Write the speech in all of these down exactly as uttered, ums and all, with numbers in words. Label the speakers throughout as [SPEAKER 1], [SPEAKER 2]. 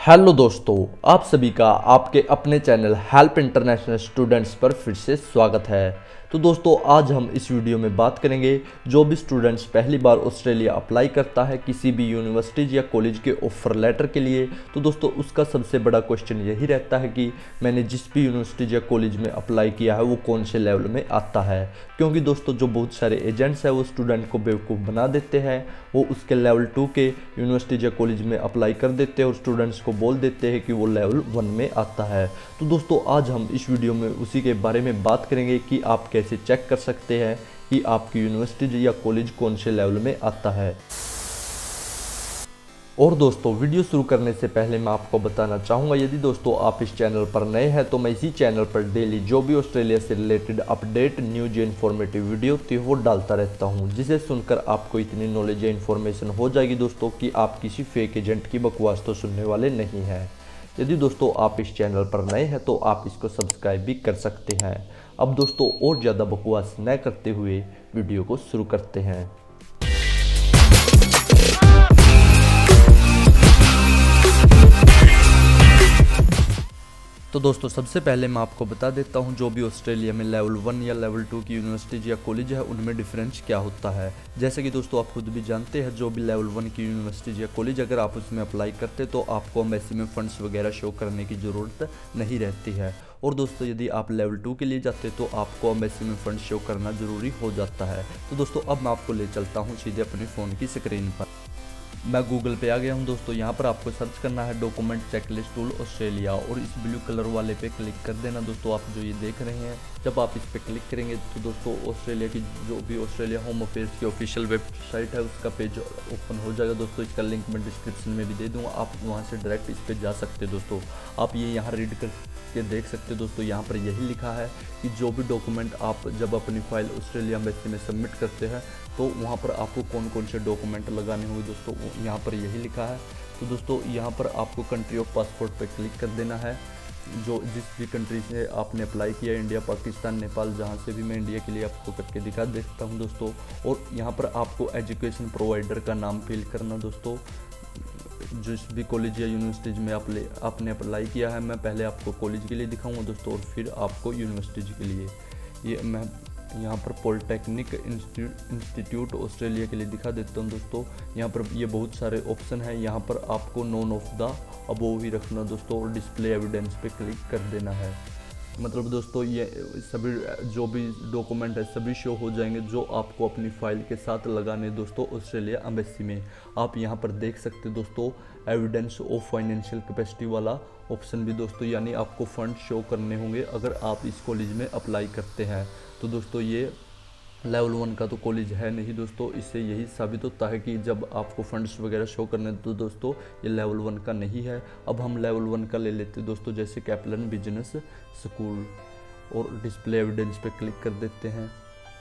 [SPEAKER 1] Hello दोस्तों, आप सभी का आपके अपने चैनल हेल्प इंटरनेशनल स्टूडेंट्स पर फिर से स्वागत है। तो दोस्तों, आज हम इस वीडियो में बात करेंगे जो भी स्टूडेंट्स पहली बार ऑस्ट्रेलिया अप्लाई करता है किसी भी यूनिवर्सिटीज़ या कॉलेज के ऑफर लेटर के लिए, तो दोस्तों उसका सबसे बड़ा क्वेश्चन यही रहता है कि मैंने जिस भी यूनिवर्सिटीज़ या कॉलेज में अप्लाई किया है वो कौन से लेवल में आता है। क्योंकि दोस्तों जो बहुत सारे एजेंट्स हैं वो स्टूडेंट को बेवकूफ़ बना देते हैं, वो उसके लेवल टू के यूनिवर्सिटीज़ या कॉलेज में अप्लाई कर देते हैं और स्टूडेंट्स को बोल देते हैं कि वो लेवल वन में आता है। तो दोस्तों आज हम इस वीडियो में उसी के बारे में बात करेंगे कि आप कैसे चेक कर सकते हैं कि आपकी यूनिवर्सिटी या कॉलेज कौन से लेवल में आता है। और दोस्तों वीडियो शुरू करने से पहले मैं आपको बताना चाहूँगा, यदि दोस्तों आप इस चैनल पर नए हैं तो मैं इसी चैनल पर डेली जो भी ऑस्ट्रेलिया से रिलेटेड अपडेट, न्यूज या इन्फॉर्मेटिव वीडियो होती है वो डालता रहता हूँ, जिसे सुनकर आपको इतनी नॉलेज या इन्फॉर्मेशन हो जाएगी दोस्तों कि आप किसी फेक एजेंट की बकवास तो सुनने वाले नहीं हैं। यदि दोस्तों आप इस चैनल पर नए हैं तो आप इसको सब्सक्राइब भी कर सकते हैं। अब दोस्तों और ज़्यादा बकवास न करते हुए वीडियो को शुरू करते हैं। तो दोस्तों सबसे पहले मैं आपको बता देता हूं जो भी ऑस्ट्रेलिया में लेवल वन या लेवल टू की यूनिवर्सिटीज या कॉलेज है उनमें डिफरेंस क्या होता है। जैसे कि दोस्तों आप खुद भी जानते हैं, जो भी लेवल वन की यूनिवर्सिटीज या कॉलेज अगर आप उसमें अप्लाई करते तो आपको एम्बेसी में फंड्स वगैरह शो करने की ज़रूरत नहीं रहती है। और दोस्तों यदि आप लेवल टू के लिए जाते तो आपको एम्बेसी में फंड शो करना ज़रूरी हो जाता है। तो दोस्तों अब मैं आपको ले चलता हूँ सीधे अपने फ़ोन की स्क्रीन पर। मैं गूगल पे आ गया हूं दोस्तों। यहाँ पर आपको सर्च करना है डॉक्यूमेंट चेकलिस्ट टूल ऑस्ट्रेलिया और इस ब्लू कलर वाले पे क्लिक कर देना। दोस्तों आप जो ये देख रहे हैं, जब आप इस पे क्लिक करेंगे तो दोस्तों ऑस्ट्रेलिया की जो भी ऑस्ट्रेलिया होम अफेयर्स की ऑफिशियल वेबसाइट है उसका पेज ओपन हो जाएगा। दोस्तों इसका लिंक मैं डिस्क्रिप्शन में भी दे दूँगा, आप वहाँ से डायरेक्ट इस पर जा सकते हैं। दोस्तों आप ये यहाँ रीड करके देख सकते हो। दोस्तों यहाँ पर यही लिखा है कि जो भी डॉक्यूमेंट आप जब अपनी फाइल ऑस्ट्रेलिया एम्बेसी में सबमिट करते हैं तो वहाँ पर आपको कौन कौन से डॉक्यूमेंट लगाने होंगे, दोस्तों यहाँ पर यही लिखा है। तो दोस्तों यहाँ पर आपको कंट्री ऑफ पासपोर्ट पे क्लिक कर देना है। जो जिस भी कंट्री से आपने अप्लाई किया, इंडिया, पाकिस्तान, नेपाल, जहाँ से भी मैं इंडिया के लिए आपको करके दिखा देता हूँ दोस्तों। और यहाँ पर आपको एजुकेशन प्रोवाइडर का नाम फिल करना। दोस्तों जिस भी कॉलेज या यूनिवर्सिटीज़ में आप ले आपने अप्लाई किया है, मैं पहले आपको कॉलेज के लिए दिखाऊँगा दोस्तों और फिर आपको यूनिवर्सिटीज़ के लिए। ये मैं यहाँ पर पॉलिटेक्निक इंस्टीट्यूट ऑस्ट्रेलिया के लिए दिखा देता हूँ दोस्तों। यहाँ पर ये बहुत सारे ऑप्शन हैं, यहाँ पर आपको नॉन ऑफ द अबोव ही रखना दोस्तों और डिस्प्ले एविडेंस पे क्लिक कर देना है। मतलब दोस्तों ये सभी जो भी डॉक्यूमेंट है सभी शो हो जाएंगे जो आपको अपनी फाइल के साथ लगाने दोस्तों ऑस्ट्रेलिया एम्बेसी में। आप यहाँ पर देख सकते दोस्तों एविडेंस ऑफ फाइनेंशियल कैपेसिटी वाला ऑप्शन भी दोस्तों, यानी आपको फंड शो करने होंगे अगर आप इस कॉलेज में अप्लाई करते हैं। तो दोस्तों ये लेवल वन का तो कॉलेज है नहीं दोस्तों, इससे यही साबित होता है कि जब आपको फंड्स वगैरह शो करने तो दोस्तों ये लेवल वन का नहीं है। अब हम लेवल वन का ले लेते हैं दोस्तों, जैसे कैपलन बिजनेस स्कूल, और डिस्प्ले एविडेंस पे क्लिक कर देते हैं।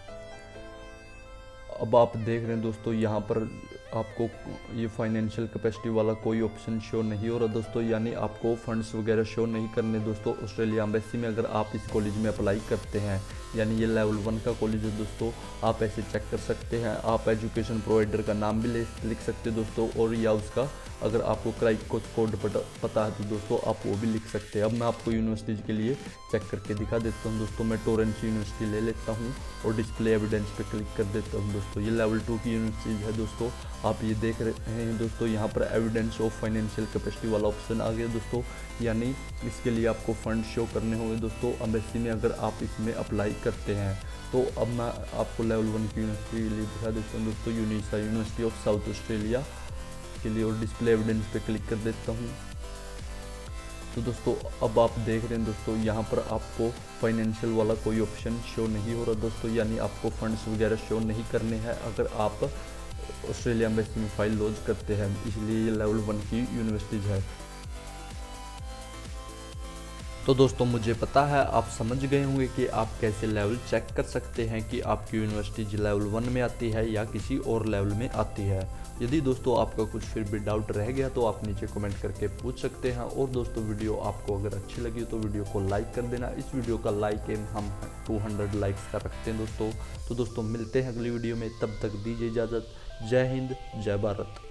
[SPEAKER 1] अब आप देख रहे हैं दोस्तों यहाँ पर आपको ये फाइनेंशियल कैपेसिटी वाला कोई ऑप्शन शो नहीं हो रहा दोस्तों, यानी आपको फंड्स वगैरह शो नहीं करने दोस्तों ऑस्ट्रेलिया एम्बेसी में अगर आप इस कॉलेज में अप्लाई करते हैं। यानी ये लेवल वन का कॉलेज है दोस्तों, आप ऐसे चेक कर सकते हैं। आप एजुकेशन प्रोवाइडर का नाम भी लिख सकते हैं दोस्तों, और या उसका अगर आपको क्राइकोस कोड पता है तो दोस्तों आप वो भी लिख सकते हैं। अब मैं आपको यूनिवर्सिटीज़ के लिए चेक करके दिखा देता हूँ दोस्तों। मैं टोरेंट यूनिवर्सिटी ले लेता हूँ और डिस्प्ले एविडेंस पे क्लिक कर देता हूँ दोस्तों। ये लेवल टू की यूनिवर्सिटीज़ है दोस्तों, आप ये देख रहे हैं दोस्तों। यहाँ पर एविडेंस ऑफ फाइनेंशियल कैपेसिटी वाला ऑप्शन आ गया दोस्तों, यानी इसके लिए आपको फंड शो करने होंगे दोस्तों एम्बेसी में अगर आप इसमें अप्लाई करते हैं। तो अब मैं आपको लेवल वन की यूनिवर्सिटी के लिए दिखा देता हूँ दोस्तों, UniSA university of South Australia के लिए, और डिस्प्ले एविडेंस पे क्लिक कर देता हूँ। तो दोस्तों अब आप देख रहे हैं दोस्तों यहाँ पर आपको फाइनेंशियल वाला कोई ऑप्शन शो नहीं हो रहा दोस्तों, यानी आपको फंड्स वगैरह शो नहीं करने हैं अगर आप ऑस्ट्रेलिया एम्बेसी में फाइल लॉन्च करते हैं, इसलिए ये लेवल वन की यूनिवर्सिटीज़ है। तो दोस्तों मुझे पता है आप समझ गए होंगे कि आप कैसे लेवल चेक कर सकते हैं कि आपकी यूनिवर्सिटी लेवल वन में आती है या किसी और लेवल में आती है। यदि दोस्तों आपका कुछ फिर भी डाउट रह गया तो आप नीचे कमेंट करके पूछ सकते हैं। और दोस्तों वीडियो आपको अगर अच्छी लगी तो वीडियो को लाइक कर देना। इस वीडियो का लाइक एम हम दो सौ लाइक्स का रखते हैं दोस्तों। तो दोस्तों मिलते हैं अगली वीडियो में, तब तक दीजिए इजाज़त। जय हिंद, जय भारत।